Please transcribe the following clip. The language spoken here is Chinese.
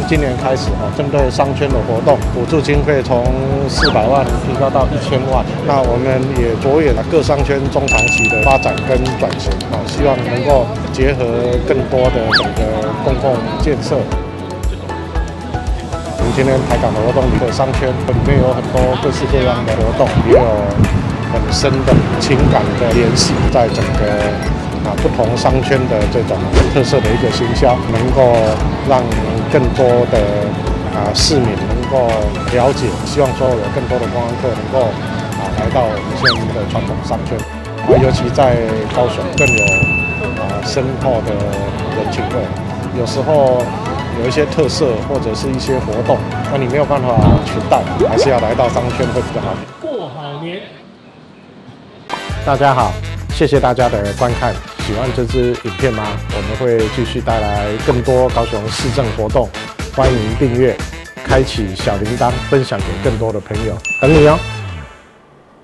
今年开始针对商圈的活动，补助经费从400万提高到1000万。那我们也着眼各商圈中长期的发展跟转型希望能够结合更多的整个公共建设。我们今天台港的活动里的商圈里面有很多各式各样的活动，也有很深的情感的联系，在整个不同商圈的这种特色的一个行销，能够让更多的市民能够了解，希望说有更多的观光客能够来到我们现在的传统商圈，尤其在高雄更有深厚的人情味。有时候有一些特色或者是一些活动，那你没有办法取代，还是要来到商圈会比较好。 过好年， 大家好，谢谢大家的观看。喜欢这支影片吗？我们会继续带来更多高雄市政活动，欢迎订阅，开启小铃铛，分享给更多的朋友，等你哦。